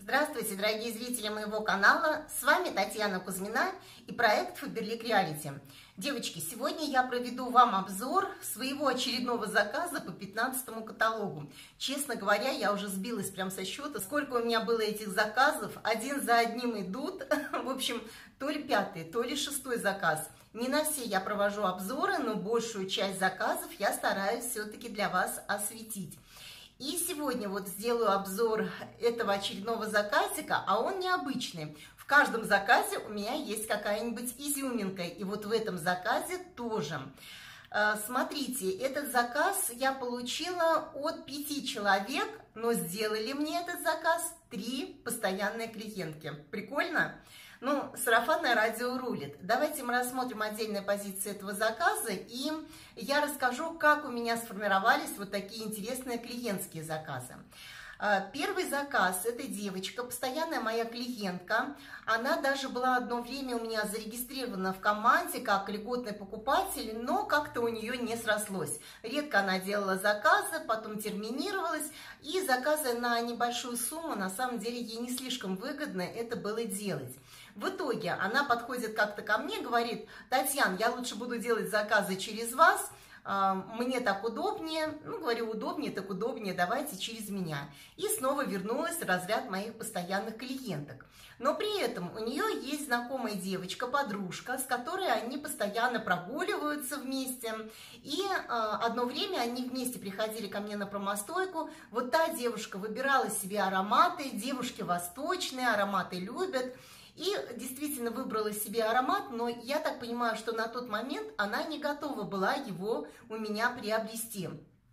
Здравствуйте, дорогие зрители моего канала, с вами Татьяна Кузьмина и проект Faberlic Reality. Девочки, сегодня я проведу вам обзор своего очередного заказа по 15-му каталогу. Честно говоря, я уже сбилась прям со счета, сколько у меня было этих заказов, один за одним идут, в общем, то ли 5-й, то ли 6-й заказ. Не на все я провожу обзоры, но большую часть заказов я стараюсь все-таки для вас осветить. И сегодня вот сделаю обзор этого очередного заказика, а он необычный. В каждом заказе у меня есть какая-нибудь изюминка, и вот в этом заказе тоже. Смотрите, этот заказ я получила от 5 человек, но сделали мне этот заказ 3 постоянные клиентки. Прикольно? Ну, сарафанное радио рулит. Давайте мы рассмотрим отдельные позиции этого заказа, и я расскажу, как у меня сформировались вот такие интересные клиентские заказы. Первый заказ – это девочка, постоянная моя клиентка. Она даже была одно время у меня зарегистрирована в команде как льготный покупатель, но как-то у нее не срослось. Редко она делала заказы, потом терминировалась, и заказы на небольшую сумму, на самом деле, ей не слишком выгодно это было делать. В итоге она подходит как-то ко мне, говорит: Татьяна, я лучше буду делать заказы через вас, мне так удобнее. Ну, говорю, удобнее, так удобнее, давайте через меня. И снова вернулась в разряд моих постоянных клиенток. Но при этом у нее есть знакомая девочка, подружка, с которой они постоянно прогуливаются вместе. И одно время они вместе приходили ко мне на промостойку. Вот та девушка выбирала себе ароматы, девушки восточные, ароматы любят. И действительно выбрала себе аромат, но я так понимаю, что на тот момент она не готова была его у меня приобрести.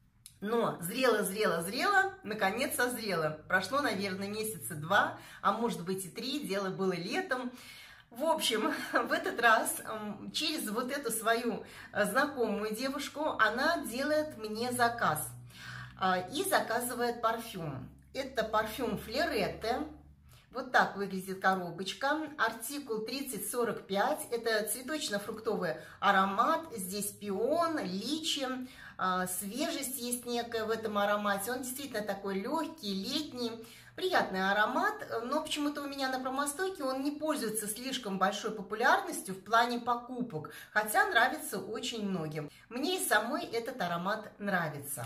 Но зрела, наконец созрела. Прошло, наверное, месяца 2, а может быть и 3, дело было летом. В общем, в этот раз через вот эту свою знакомую девушку она делает мне заказ и заказывает парфюм. Это парфюм Флеретте. Вот так выглядит коробочка. Артикул 3045. Это цветочно-фруктовый аромат. Здесь пион, личи. Свежесть есть некая в этом аромате. Он действительно такой легкий, летний. Приятный аромат. Но почему-то у меня на промостойке он не пользуется слишком большой популярностью в плане покупок. Хотя нравится очень многим. Мне и самой этот аромат нравится.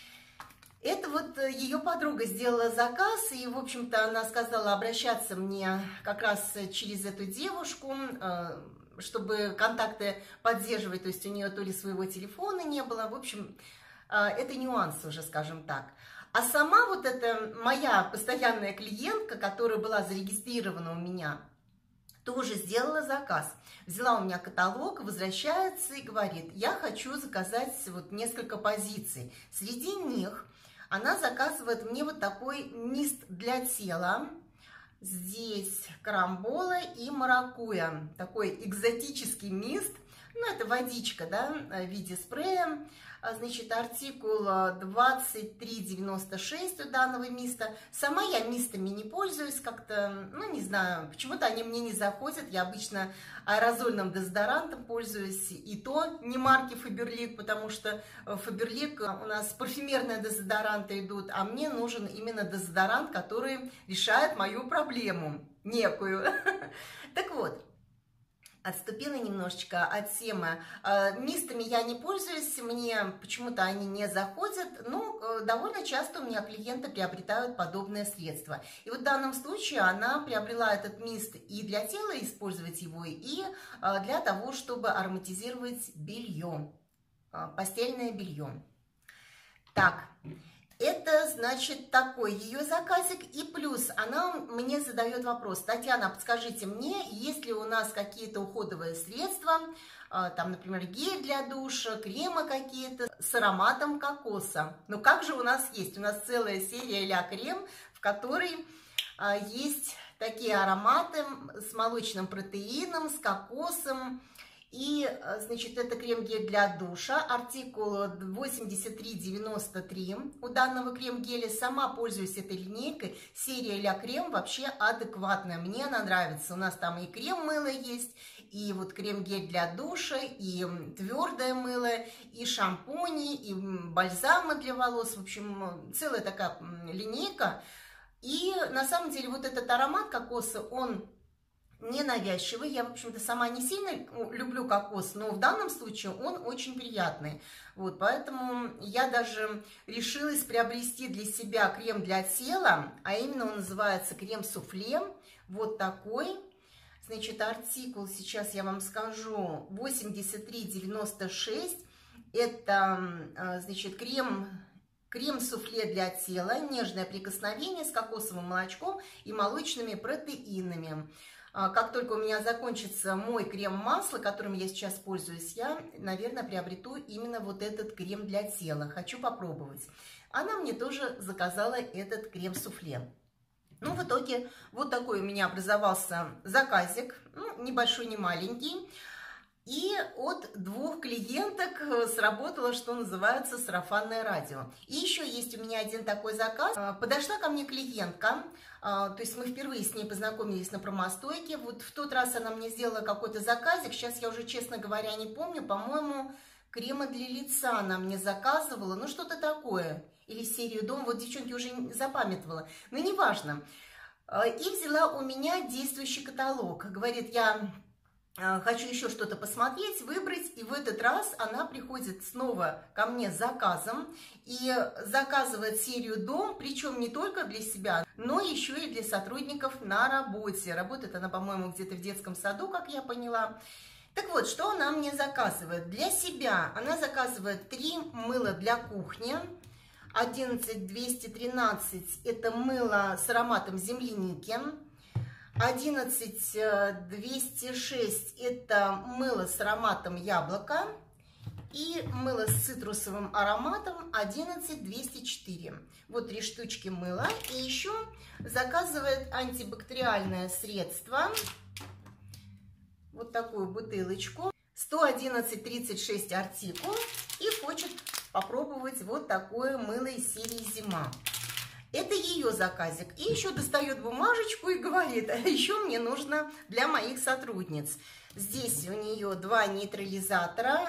Это вот ее подруга сделала заказ, и, в общем-то, она сказала обращаться мне как раз через эту девушку, чтобы контакты поддерживать, то есть у нее то ли своего телефона не было, в общем, это нюансы уже, скажем так. А сама вот эта моя постоянная клиентка, которая была зарегистрирована у меня, тоже сделала заказ. Взяла у меня каталог, возвращается и говорит: я хочу заказать вот несколько позиций. Среди них она заказывает мне вот такой мист для тела. Здесь карамбола и маракуйя. Такой экзотический мист. Ну, это водичка, да, в виде спрея. Значит, артикул 2396 у данного миста. Сама я мистами не пользуюсь, как-то, ну, не знаю, почему-то они мне не заходят. Я обычно аэрозольным дезодорантом пользуюсь, и то не марки Faberlic, потому что Faberlic у нас парфюмерные дезодоранты идут, а мне нужен именно дезодорант, который решает мою проблему некую. Так вот. Отступила немножечко от темы. Мистами я не пользуюсь, мне почему-то они не заходят, но довольно часто у меня клиенты приобретают подобные средства. И вот в данном случае она приобрела этот мист и для тела использовать его, и для того, чтобы ароматизировать белье, постельное белье. Так. Это, значит, такой ее заказик. И плюс она мне задает вопрос: Татьяна, подскажите мне, есть ли у нас какие-то уходовые средства, там, например, гель для душа, кремы какие-то с ароматом кокоса. Ну как же у нас есть? У нас целая серия Ля Крем, в которой есть такие ароматы с молочным протеином, с кокосом. И, значит, это крем-гель для душа, артикул 8393 у данного крем-геля. Сама пользуюсь этой линейкой. Серия Ля Крем вообще адекватная, мне она нравится. У нас там и крем-мыло есть, и вот крем-гель для душа, и твердое мыло, и шампуни, и бальзамы для волос. В общем, целая такая линейка. И на самом деле вот этот аромат кокоса, он ненавязчивый. Я, в общем-то, сама не сильно люблю кокос, но в данном случае он очень приятный. Вот, поэтому я даже решилась приобрести для себя крем для тела, а именно он называется крем-суфле. Вот такой. Значит, артикул, сейчас я вам скажу, 83,96. Это, значит, крем-суфле для тела, нежное прикосновение с кокосовым молочком и молочными протеинами. Как только у меня закончится мой крем-масло, которым я сейчас пользуюсь, я, наверное, приобрету именно вот этот крем для тела. Хочу попробовать. Она мне тоже заказала этот крем-суфле. Ну, в итоге, вот такой у меня образовался заказик. Ну, небольшой, не маленький. И от 2 клиенток сработало, что называется, сарафанное радио. И еще есть у меня один такой заказ. Подошла ко мне клиентка, то есть мы впервые с ней познакомились на промостойке. Вот в тот раз она мне сделала какой-то заказик, сейчас я уже, честно говоря, не помню. По-моему, крема для лица она мне заказывала, ну что-то такое. Или серию «Дом», вот девчонки уже запамятовала. Но неважно. И взяла у меня действующий каталог. Говорит, я... хочу еще что-то посмотреть, выбрать, и в этот раз она приходит снова ко мне с заказом и заказывает серию «Дом», причем не только для себя, но еще и для сотрудников на работе. Работает она, по-моему, где-то в детском саду, как я поняла. Так вот, что она мне заказывает? Для себя она заказывает 3 мыла для кухни. 11213 – это мыло с ароматом земляники. 11206 – это мыло с ароматом яблока. И мыло с цитрусовым ароматом 11204. Вот 3 штучки мыла. И еще заказывает антибактериальное средство. Вот такую бутылочку. 111,36 артикул. И хочет попробовать вот такое мыло из серии «Зима». Это ее заказик. И еще достает бумажечку и говорит, а еще мне нужно для моих сотрудниц. Здесь у нее 2 нейтрализатора,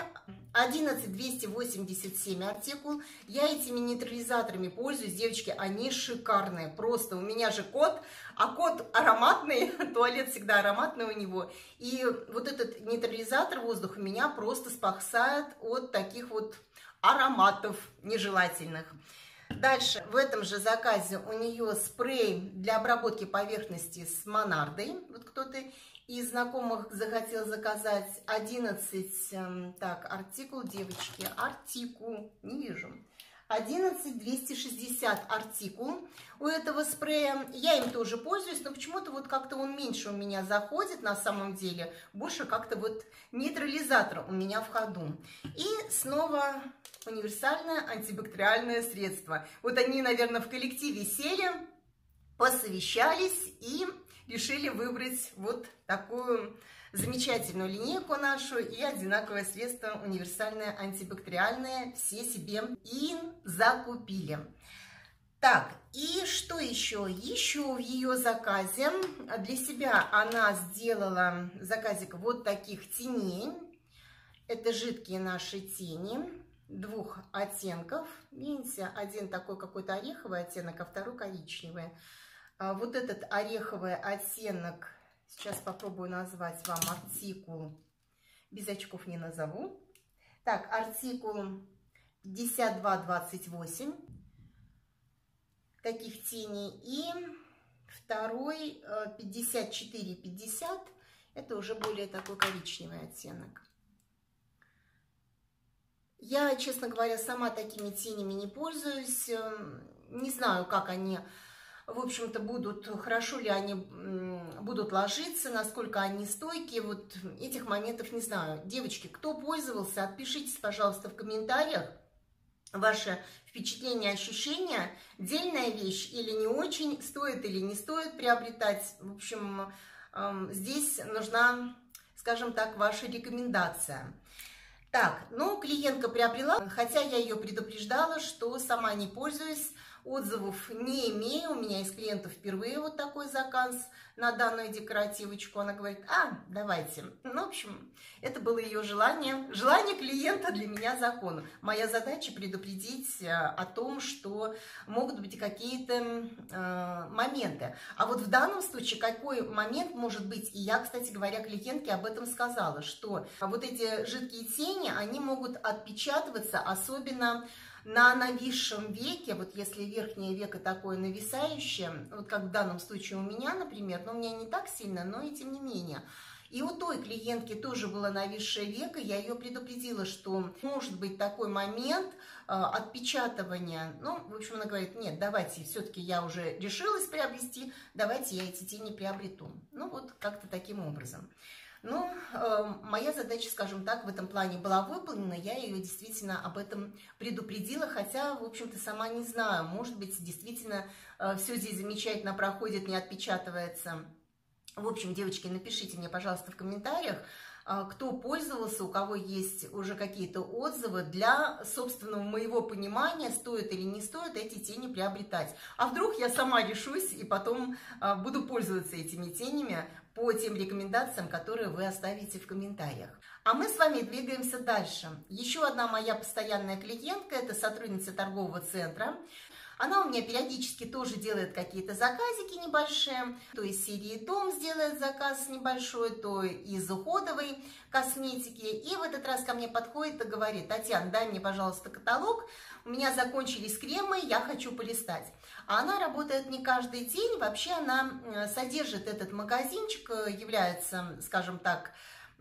11287 артикул. Я этими нейтрализаторами пользуюсь, девочки, они шикарные. Просто у меня же кот, а кот ароматный, туалет всегда ароматный у него. И вот этот нейтрализатор воздуха меня просто спасает от таких вот ароматов нежелательных. Дальше в этом же заказе у нее спрей для обработки поверхности с монардой. Вот кто-то из знакомых захотел заказать 11, так, артикул, девочки, артикул, не вижу, 11260 артикул у этого спрея. Я им тоже пользуюсь, но почему-то вот как-то он меньше у меня заходит на самом деле, больше как-то вот нейтрализатор у меня в ходу. И снова универсальное антибактериальное средство. Вот они, наверное, в коллективе сели, посовещались и решили выбрать вот такую замечательную линейку нашу и одинаковое средство универсальное антибактериальное. Все себе и закупили. Так, и что еще? Еще в ее заказе для себя она сделала заказик вот таких теней. Это жидкие наши тени. 2 оттенков. Видите, один такой какой-то ореховый оттенок, а второй коричневый. Вот этот ореховый оттенок, сейчас попробую назвать вам артикул. Без очков не назову. Так, артикул 5228. Таких теней. И второй 5450. Это уже более такой коричневый оттенок. Я, честно говоря, сама такими тенями не пользуюсь. Не знаю, как они, в общем-то, будут, хорошо ли они будут ложиться, насколько они стойкие. Вот этих моментов не знаю. Девочки, кто пользовался, отпишитесь, пожалуйста, в комментариях. Ваши впечатления, ощущения. Дельная вещь или не очень, стоит или не стоит приобретать. В общем, здесь нужна, скажем так, ваша рекомендация. Так, ну, клиентка приобрела, хотя я ее предупреждала, что сама не пользуюсь. отзывов не имею. У меня из клиентов впервые вот такой заказ на данную декоративочку. Она говорит, давайте. Ну, в общем, это было ее желание. Желание клиента для меня закон. Моя задача предупредить о том, что могут быть какие-то моменты. А вот в данном случае какой момент может быть? И я, кстати говоря, клиентке об этом сказала, что вот эти жидкие тени, они могут отпечатываться, особенно на нависшем веке, вот если верхнее веко такое нависающее, вот как в данном случае у меня, например, но у меня не так сильно, но и тем не менее. И у той клиентки тоже было нависшее веко, я ее предупредила, что может быть такой момент отпечатывания. Ну, в общем, она говорит, нет, давайте, все-таки я уже решилась приобрести, давайте я эти тени приобрету. Ну, вот как-то таким образом. Ну, моя задача, скажем так, в этом плане была выполнена, я ее действительно об этом предупредила, хотя, в общем-то, сама не знаю, может быть, действительно все здесь замечательно проходит, не отпечатывается. В общем, девочки, напишите мне, пожалуйста, в комментариях, кто пользовался, у кого есть уже какие-то отзывы для собственного моего понимания, стоит или не стоит эти тени приобретать. А вдруг я сама решусь и потом буду пользоваться этими тенями по тем рекомендациям, которые вы оставите в комментариях. А мы с вами двигаемся дальше. Еще одна моя постоянная клиентка, это сотрудница торгового центра. Она у меня периодически тоже делает какие-то заказики небольшие, то из серии «Дом» сделает заказ небольшой, то из уходовой косметики. И в этот раз ко мне подходит и говорит, Татьяна, дай мне, пожалуйста, каталог, у меня закончились кремы, я хочу полистать. А она работает не каждый день, вообще она содержит этот магазинчик, является, скажем так,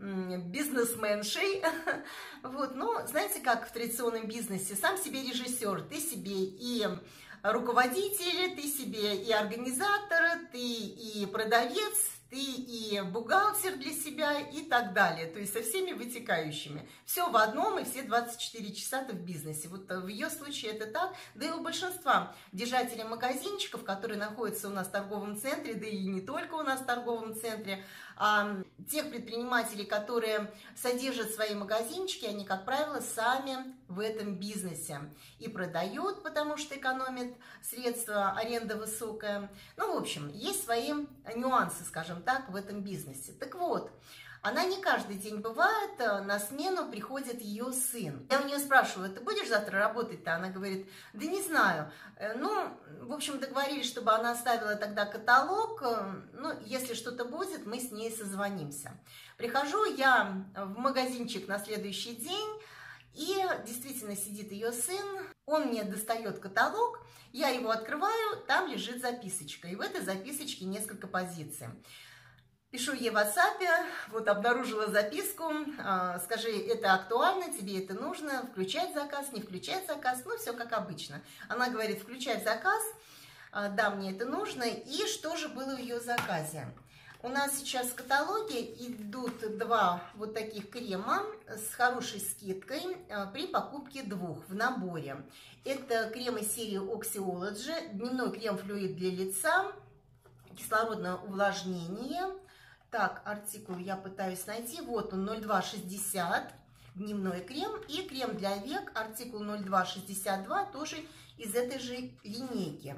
бизнесменшей. Вот, но знаете, как в традиционном бизнесе, сам себе режиссер, ты себе и руководитель, ты себе и организатор, ты и продавец, ты и бухгалтер для себя и так далее. То есть со всеми вытекающими. Все в одном и все 24 часа ты в бизнесе. Вот в ее случае это так. Да и у большинства держателей магазинчиков, которые находятся у нас в торговом центре, да и не только у нас в торговом центре, а тех предпринимателей, которые содержат свои магазинчики, они, как правило, сами в этом бизнесе. И продают, потому что экономят средства, аренда высокая. Ну, в общем, есть свои нюансы, скажем так, в этом бизнесе. Так вот, она не каждый день бывает, на смену приходит ее сын. Я у нее спрашиваю, ты будешь завтра работать-то? Она говорит, да не знаю. Ну, в общем, договорились, чтобы она оставила тогда каталог. Ну, если что-то будет, мы с ней созвонимся. Прихожу я в магазинчик на следующий день, и действительно сидит ее сын, он мне достает каталог, я его открываю, там лежит записочка, и в этой записочке несколько позиций. Пишу ей в WhatsApp, вот обнаружила записку, скажи, это актуально, тебе это нужно, включать заказ, не включать заказ, ну все как обычно. Она говорит, включай заказ, да, мне это нужно, и что же было в ее заказе? У нас сейчас в каталоге идут два вот таких крема с хорошей скидкой при покупке двух в наборе. Это кремы серии Oxyology, дневной крем-флюид для лица, кислородное увлажнение. Так, артикул я пытаюсь найти. Вот он, 0260, дневной крем. И крем для век, артикул 0262, тоже из этой же линейки.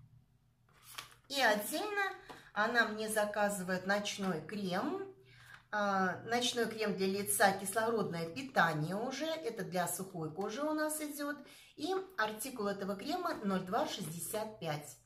И отдельно она мне заказывает ночной крем. Ночной крем для лица, кислородное питание уже. Это для сухой кожи у нас идет. И артикул этого крема 0265.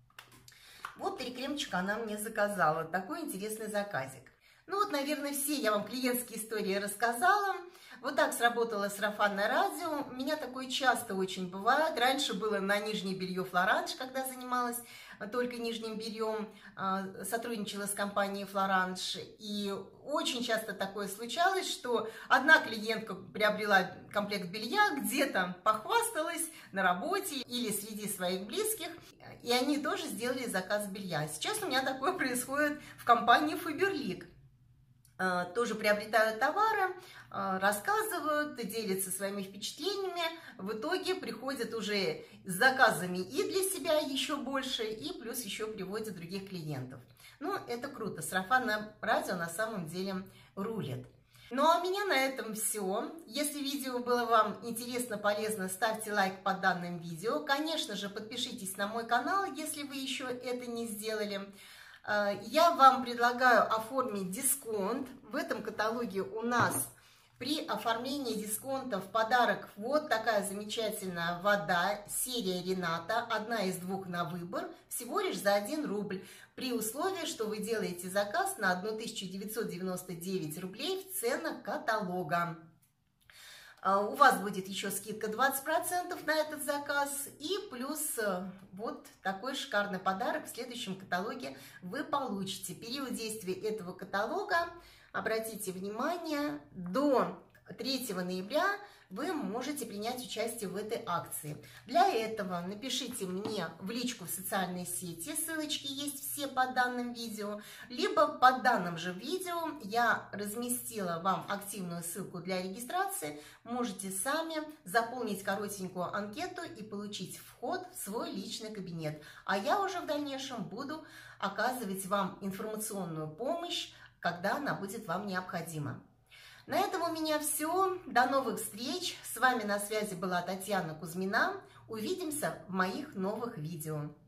Вот 3 кремчика она мне заказала. Такой интересный заказик. Ну вот, наверное, все я вам клиентские истории рассказала. Вот так сработало сарафанное радио. У меня такое часто очень бывает. Раньше было на нижнее белье Флоранж, когда занималась только нижним бельем, сотрудничала с компанией Флоранж. И очень часто такое случалось, что одна клиентка приобрела комплект белья, где-то похвасталась на работе или среди своих близких, и они тоже сделали заказ белья. Сейчас у меня такое происходит в компании Faberlic. Тоже приобретают товары, рассказывают, делятся своими впечатлениями, в итоге приходят уже с заказами и для себя еще больше, и плюс еще приводят других клиентов. Ну, это круто, сарафанное радио на самом деле рулит. Ну а у меня на этом все. Если видео было вам интересно, полезно, ставьте лайк под данным видео. Конечно же, подпишитесь на мой канал, если вы еще это не сделали. Я вам предлагаю оформить дисконт. В этом каталоге у нас при оформлении дисконта в подарок вот такая замечательная вода, серия Рената, одна из двух на выбор, всего лишь за 1 рубль, при условии, что вы делаете заказ на 1999 рублей в ценах каталога. У вас будет еще скидка 20% на этот заказ, и плюс вот такой шикарный подарок в следующем каталоге вы получите. Период действия этого каталога, обратите внимание, до 3 ноября вы можете принять участие в этой акции. Для этого напишите мне в личку в социальной сети, ссылочки есть все под данным видео, либо под данным же видео я разместила вам активную ссылку для регистрации, можете сами заполнить коротенькую анкету и получить вход в свой личный кабинет. А я уже в дальнейшем буду оказывать вам информационную помощь, когда она будет вам необходима. На этом у меня все. До новых встреч. С вами на связи была Татьяна Кузьмина. Увидимся в моих новых видео.